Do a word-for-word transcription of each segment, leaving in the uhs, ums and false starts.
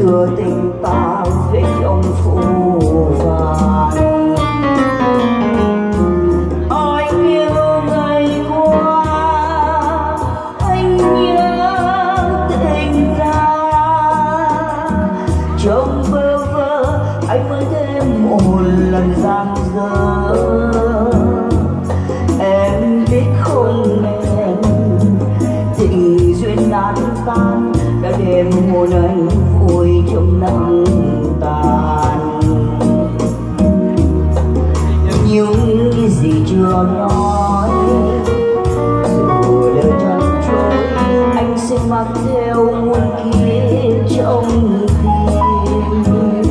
đưa tình ta về trong phù vàng. Anh yêu ngày qua, anh nhớ tình ta, trong bơ vơ anh mới thêm một lần giang dở. Em biết không em, tình duyên nát tan đã đêm hôn anh vui trong nắng tàn. Những gì chưa nói dù lời chân trôi, anh sẽ mang theo muôn kiếp trong tim.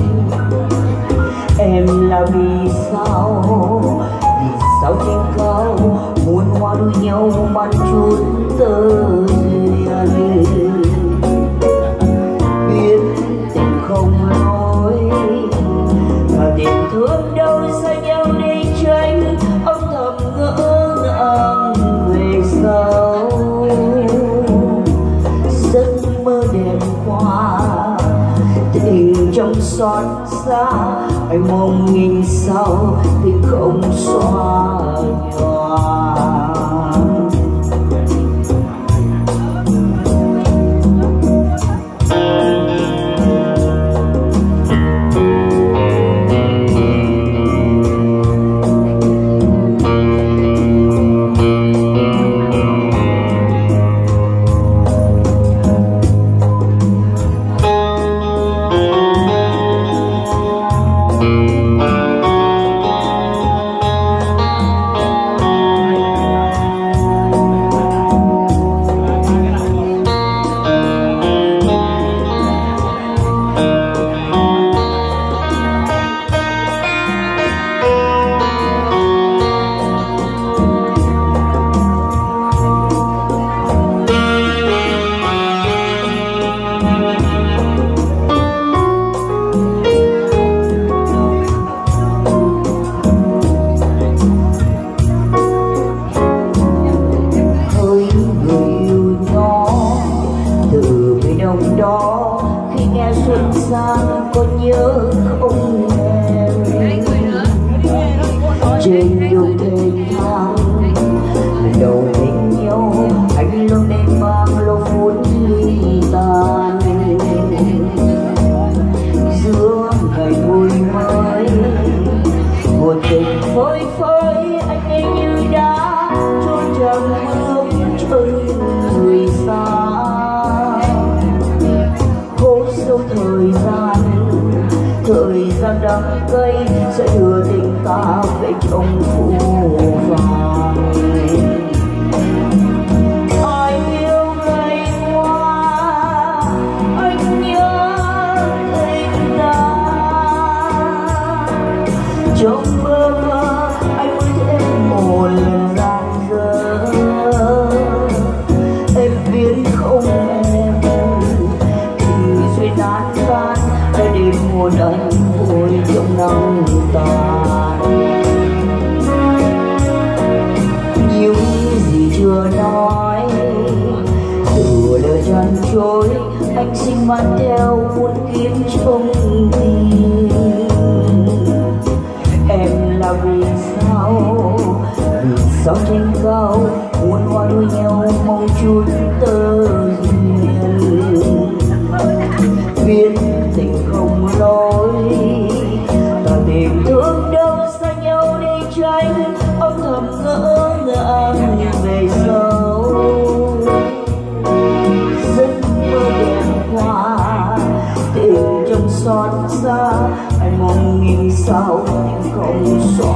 Em là vì sao, vì sao trên cao muôn hoa đua nhau mang chút tơ duyên. Biết tình không lối và tình thương đâu xa nhau để tránh, âm thầm ngỡ ngàng về sau. Giấc mơ đêm qua tình trong xót xa, anh mong nghìn sao tình không xóa nhòa. Đó khi nghe xuân sang có nhớ không em, trên đường thênh thang lần đầu bên nhau anh luôn nên mang lâu phút ly tàn. Giữa ngày vui mới một tình phơi phới, anh ấy như đã trôi chẳng bước chân người xa. Thời gian, thời gian đắng cay sẽ đưa tình ta về trong phù vàng. Anh yêu ngày qua, anh nhớ tình ta, trong mơ mơ anh mới thêm một lần giang dở. Em biết không em, nát tan đã đêm hôn anh vui trong nắng tàn. Những gì chưa nói từ lời chân trôi, anh xin mang theo muôn kiếp trong tim. Em là vì sao, vì sao trên cao muôn hoa đua nhau mong chút tơ duyên. Biết tình không lối ta tìm thương đâu xa nhau để tránh, âm thầm ngỡ ngàng về sau. Giấc mơ đêm qua tình trong xót xa, anh mong nghìn sao tình không xóa.